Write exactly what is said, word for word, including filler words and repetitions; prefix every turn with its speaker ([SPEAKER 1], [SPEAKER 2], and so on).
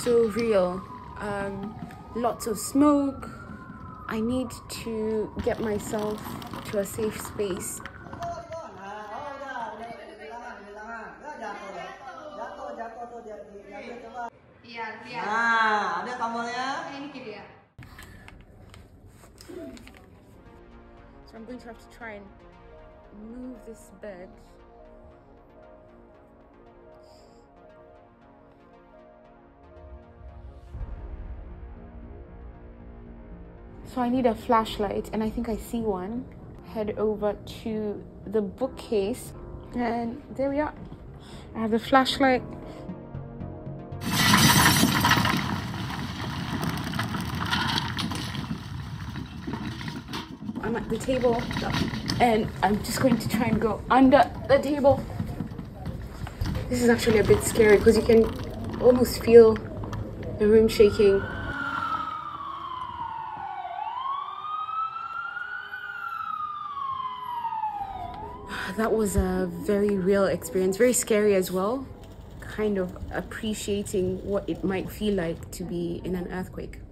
[SPEAKER 1] so real. Um, lots of smoke. I need to get myself to a safe space.
[SPEAKER 2] Nah, ada tombolnya.
[SPEAKER 1] So I'm going to have to try and move this bed. So I need a flashlight, and I think I see one. Head over to the bookcase, and there we are. I have the flashlight. I'm at the table, and I'm just going to try and go under the table. This is actually a bit scary because you can almost feel the room shaking. That was a very real experience, very scary as well, kind of appreciating what it might feel like to be in an earthquake.